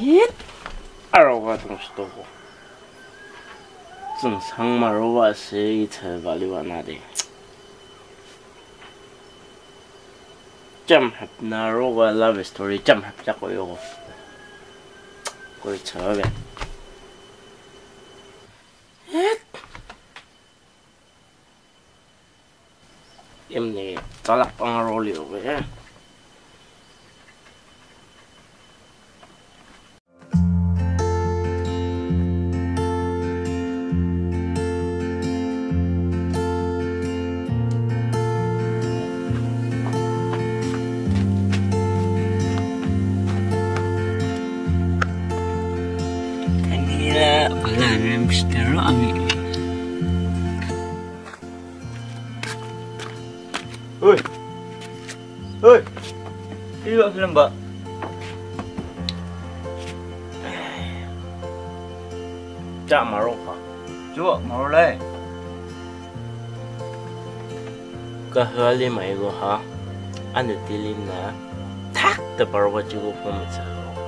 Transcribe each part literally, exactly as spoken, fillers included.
咦，二个东西都不，正常嘛，如果是一车把六万拿的，jam hab na如果 love story jam hab chắc có yêu, coi chờ về. Em này cho lắc bằng rô liều vậy. Wala na mister Ami. Oi, oi, ini gak film mbak? Chạm mà rô hả? Coba mau lai. Cái hơi li mày của hả? Anh được đi lên nè, thác từ bảo vật chú của mình sao?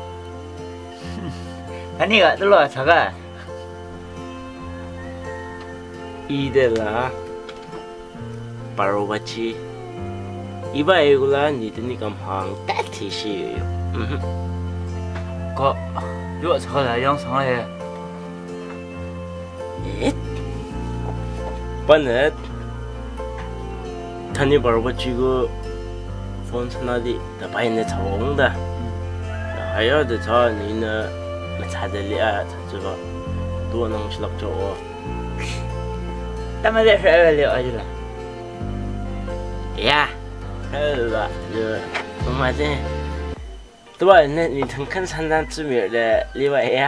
Anh gak terlalu saga. 이데라 바로바치 이바에고라 니드니 감항 따티시요. Kok juga saga yang sangat ya. 에? 빠넷 타니 바로바치고 폰 천나디 다 바이네 차옹다. 하여도 저 니는 차들이야 저거 또能吃了就 Tama dia saya lihat aja lah. Ya, hello, je, macam tu apa ni? Ni tengkan sandan cemil le, lihat ya.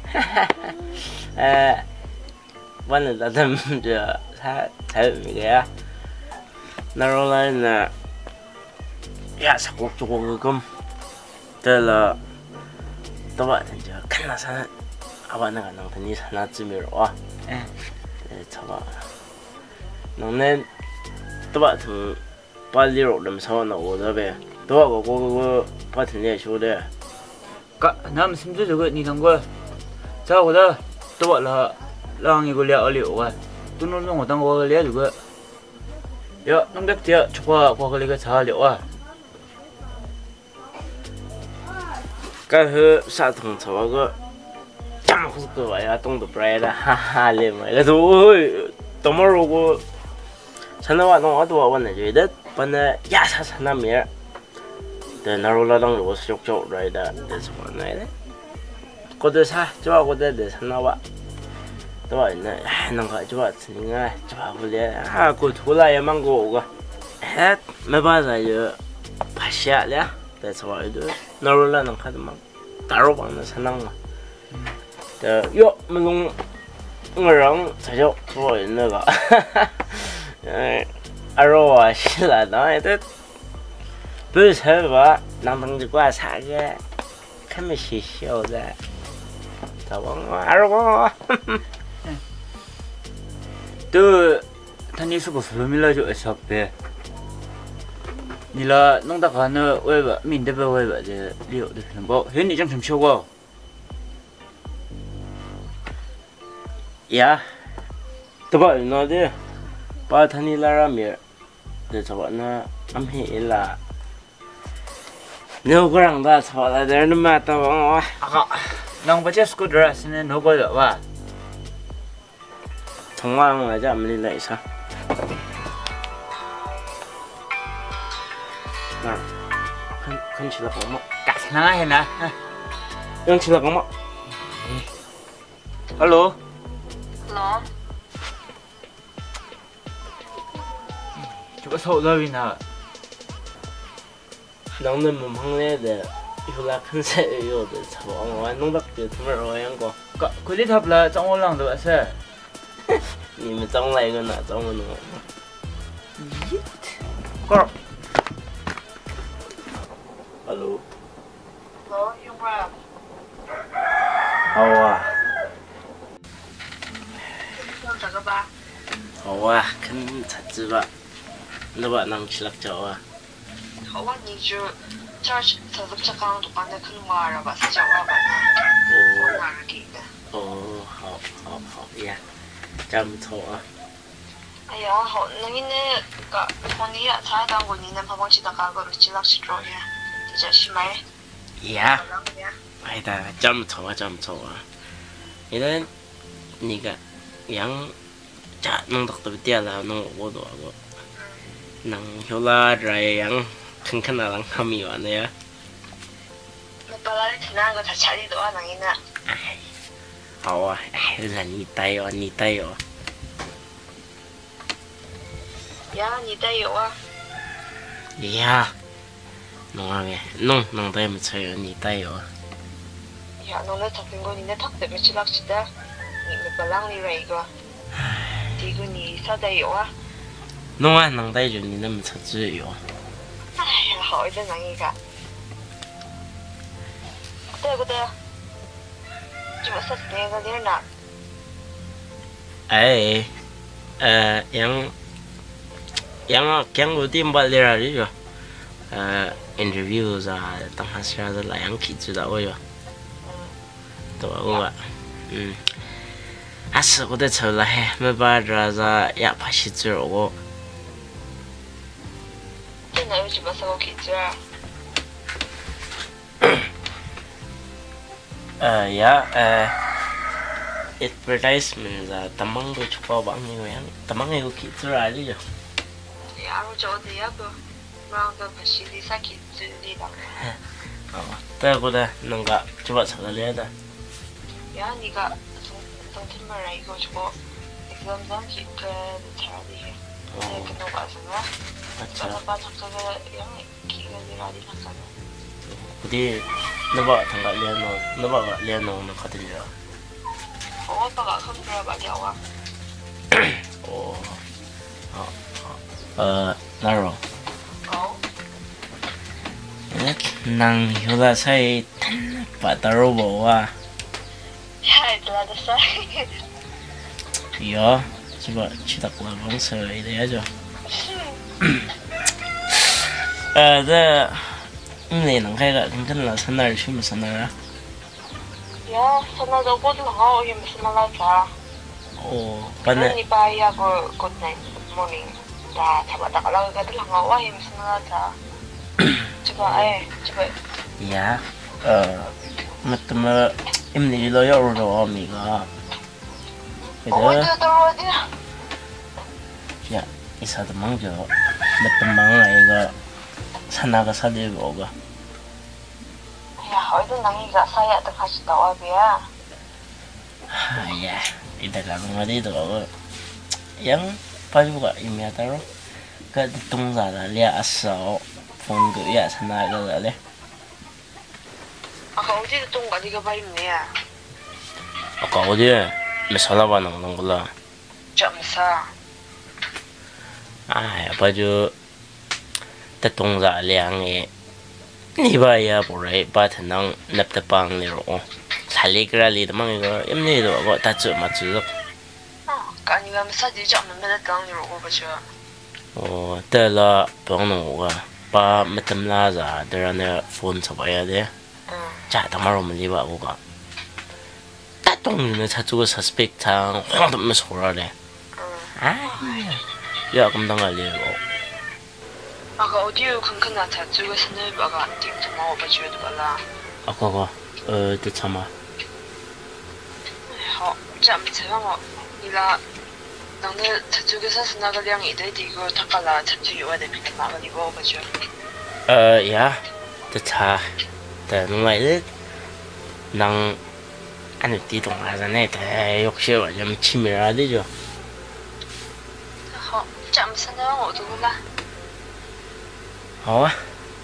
Eh, mana datang je, saya saya mikir ya. Narolah na, ya sakuk cukup gem. Dah tu apa je, kan sana apa nak nak ni sandan cemil wah. Eh, coba. 너네 똑같은 빨리로 좀 사와나 오다베 도와고 그거 같은 애 쇼데 Kak, nam simtu juga ni tangguh. Saya kata tu lah lang igu lihat oleh orang. Tu nung nung orang gua lihat juga. Ya, nung dek dia coba gua kali ke saya lihat ah. 그 사통 저거 짱 그거 와야 동도 브라이다 하하 레마 그래도 도모로고 산나와 농어도 왔네 저희들 번에 야사 산나미야 데 나로라랑 로스 쪽쪽 라이다 데서 왔네 고대사 좋아고대 데 산나와 또 왔네 뭔가 좋았으니까 좋아불래 아고 돌아야 망고가 해 매바자요 파샤래 데서 와도 나로라랑 카드만 따로 방는 산나와 데 요, 물론 người才叫做那个，嗯，二肉啊，是了，那这不是什么，那东西挂啥个，看没学校的，咋忘了？二肉啊， 都，他你是个film了就小白，你了弄到看那外边，面对外边的有的film包，嘿，你讲什么效果？ 呀，对吧？那的，把他你那面，这什么呢？俺们啦，你我让他操了点那么多啊！ 啊，那我这 scooter 现在弄过了吧？ 从晚我这没来上。那，看看起来好吗？ 干啥呢？呢？ 用起来好吗 ？Hello。 Hello. Coba sâu ra bên nào? Nông dân mình không nghe được, yêu là không sẽ yêu được, sao ông nông đất thì không rồi anh có. Có, cứ đi thập là trong ô lăng được sao? Nhìn mà trong này cái nào trong cái nào? Có. Hello. Hello, you bro. Hầu à. 봐. 와, 큰 찾지 봐. 너 봐, 낭치락 저와. 저와 니주 这这都这刚都把那看完了吧？是讲话吧？我哪儿给的？ 哦，好，好，好呀，真唔錯啊！ 哎呀，好，那你那个从你啊，才当过你那旁边去到那个去老师桌呀，这叫什么？ 呀，係的，真唔錯啊，真唔錯啊！你咧，你個樣，就弄到特別啲啦，弄我度個，能有啦，就係樣，看看那人他咪玩的呀。 那本来你那个他家里多少人呢？ 哎，好啊，哎，那你帶哦，你帶哦。 呀，你带有啊？ 呀，弄啊嘅，弄弄帶唔出啊，你帶哦。 呀，弄那他苹果你那他怎么去老师的？你那本来你那一个，这个你少带有啊？ 弄啊，弄帶住你那麼出主意哦。 哎呀，好一点人一个。对不对？就说是那个脸呢？ 哎，呃，yang yang yang rutin buat dia hari je. Uh, interview za tengah siapa lah yang kita tahu je. Tu aku ah. Hmm. Asal aku dah tahu lah he, memang rasa ya pasti tu aku. 这哪有几把手我去做啊？ Uh, ya, uh, advertisement za tamang tu cukup bang ni yang tamang aku kita hari je. 呀，我做的那个，然后个不是你啥去做的了？ Oh, tu aku dah nengah cuba salah lihat dah. 呀，你个从从他们那一个去过，你个怎么去个查的？那个弄把什么？把那把他这个样去个你那里看看。 Jadi, nampak tanggal lian no, nampak tak lian no nak kata dia. 我不搞看不着把掉啊。 Oh, oh, oh. Uh, naro. 哦。 Nang hula saya pataro bawa. 嗨，得了，得噻。 Ya, coba cerita kelabang saya ini aja. Eh, dah. Ini nang kayak kan lah sana cuma sana ya. 呀，现在都过得很好，也没什么老杂。 Oh, 那 pada 你把呀个个那 morning， dah， 差不多了，个都很好，我也没什么老杂。这个哎，这个 ya, eh, macam ini lo ya udah amiga. 我 Itu 这都我的。 ya, isa teman jo, macam mana itu sana ke sana juga. 哎呀，好多人一个saya都开始到外边。 Ya, itu kalau nggak itu yang paling juga ini tahu, ke tunggu lah lihat asal phone ke ya sana ke lah. 啊，我这个东莞这个白云的呀， Kau dia masalah apa nang nang gula? 这么啥？ Ah, baju tetong za liang e. Ni ba ya borai ba thanang nap ta pang ni ro. Sali kra li de mang go em ni do go ta chu ma chu. 啊，干你个没啥的，这么没得当的我不去。 Oh, ta la pang no ga. Ba matam la za de na phone sa ba ya de. 嗯， Cha ta ma ro ma li ba go ga. Ta tong ni na cha chu go suspect tang hong de ma so ra de. 嗯， Ah. Ya kum dang ga li go. 啊个我就看看那他这个现在那个顶什么我不觉得了。 Ah ko ko. Eh, de cha ma. 好，这么采访我，你啦，那那他这个啥是那个两亿的这个他干了，他就有外的比那个你我不觉得。 Eh, ya. De cha. De ngai de nang anu ti dong la za ne de yok xie wa jam chi mi ra de jo. 好，这么现在我都啦。 好啊。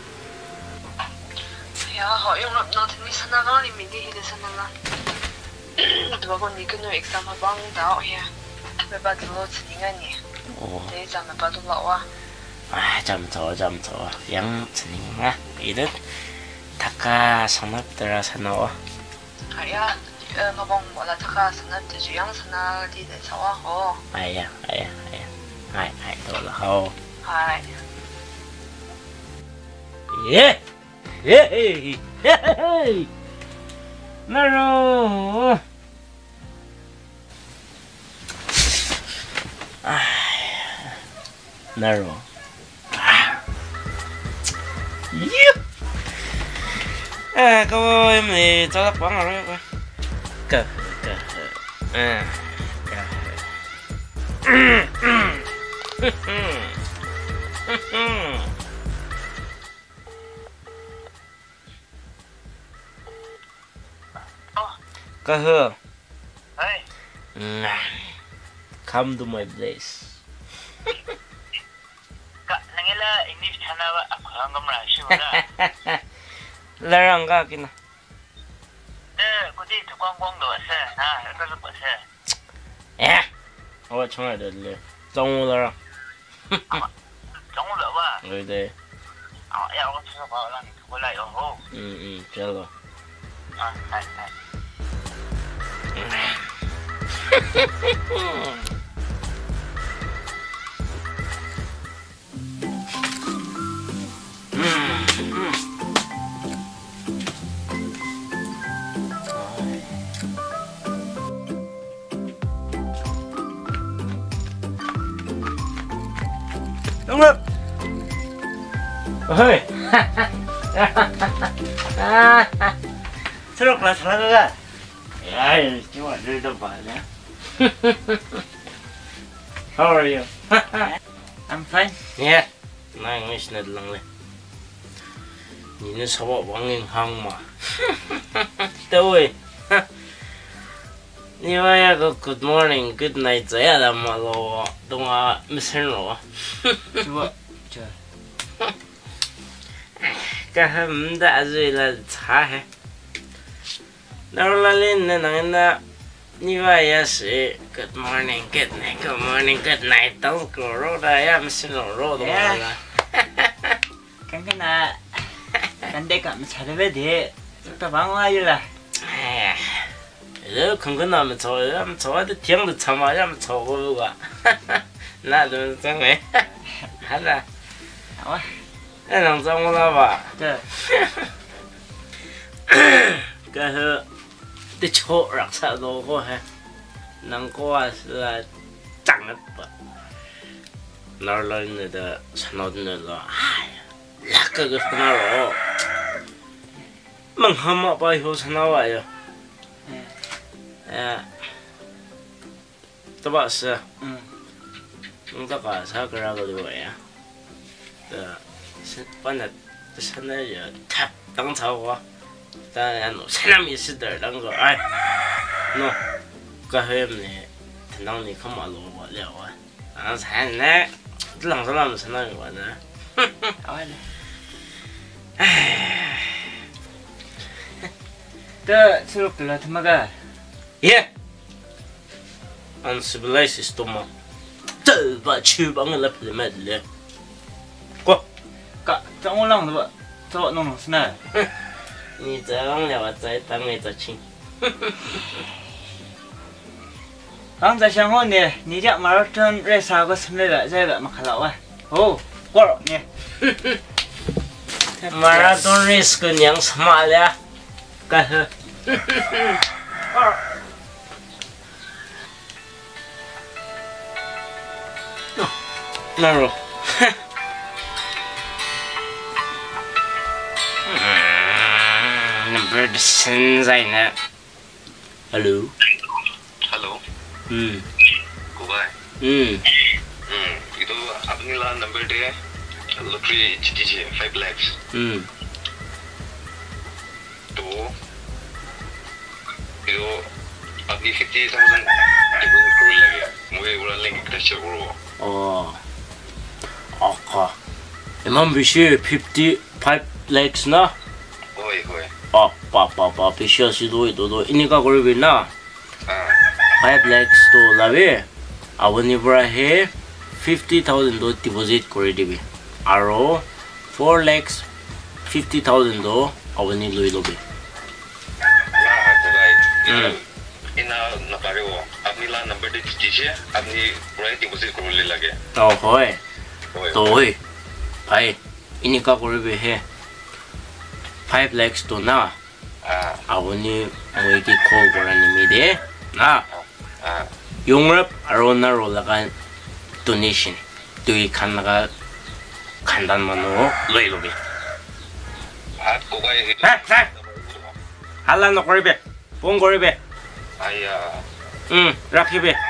哎呀，好用了，那他你上那个里面的那个上那个。 如果你跟那 exam 帮到呀，没把这路吃定了你， Oh, 这咱们把都老啊。 ah, jam to jam to. Yang seni nga. Itu taka sanap tera sana. 哎呀，呃，我帮我了，他个是那这样是那的在炒啊好。 Ai ya, ai ya, ai ya. Ai, ai to la ho. 哎， Ye. 헤헤 헤헤 나로 아 나로 아 유 à cô em thì cho lắp quán nào đó coi cờ cờ à cờ hơ come to my place nangela ini chana wa akhang gamra shiwala larang ka kina de kodi to kwang kwang do se ha ka lo se eh我从来的了中午了中午了吧对对啊要我吃饱让你回来以后嗯嗯知道啊哎哎 đúng rồi ơi 새롭게 살아가 ai chứ mà đưa đâu phải nhá how are you I'm fine yeah nay ngay xin được lần này nhìn nó sao bỏ quăng ngang hông mà tôi như vậy có good morning good night vậy là mà lo đông à missing rồi 좋아 자 cái hôm đã rồi là cha hết đâu là lên nè nè nè như vậy là sẽ good morning good night good morning good night đâu có rồi đây à missing rồi rồi đúng không 깐깐아 깐데 가면 잘해야 돼 또 방어하일라 너 건강하면 좋아요. 좋아도 tiếng 참아야 좋고가. 나도 정말 하나. 와. 나랑 정말 봐. 네. cái cái chỗ rắc xa đồ của ha năng qua là chẳng hết bật nó lên nữa đó nó nữa là là cái cái nó rồi mình không có bao nhiêu nó vậy à các bạn sao chúng ta cả sao cái ra cái đồ vậy à đó ban đầu现在也太当朝啊当然咯사람이 있을 때란 거 아이 너 그하면 당장你看马路我了啊啊才呢两个人才能玩呢好嘞哎또 새롭게 타마가 예 안 civilized 도마 저봐 주방을 앞에만 고 까 정올랑 너 저弄弄是呢你这样了我再当你这亲刚才想好呢你这马上真热啥个什么了这个嘛看到啊哦过了呢马上都认识个娘什么了干呵那肉number现在呢 hello Hello. Hmm. Kubai. Hmm. Hmm. Itu apni lah number dia. Lottery G T G five lakhs. Hmm. Tu. Itu apni fifty thousand deposit kuru lagi. Mui ulang lagi kita cakap. Oh. Okay. Emang bisa fifty-five lakhs na? Oi, oi. Oh, pa pa pa bisa sih tu itu tu. Ini kau korban na? Ah. five lakhs to labe. Awani pura he fifty thousand to deposit kori dibi. Aro four lakhs fifty thousand to awani lui lobe. Lah, Kubai. Itu ina napare wo. Apni lah number dia G T G. Apni pura deposit kuru lagi. Oh, hoi. Oi. To hoi. Pai. Ini kau korban he five lakhs to na Ah, awuni moiki call borani mi de na ah. 용럽 아로나 롤라간 donation tui kannaga kandanmano loilobi At ko kay ha ha hala no koribe pon koribe ay ah, 음 rakibe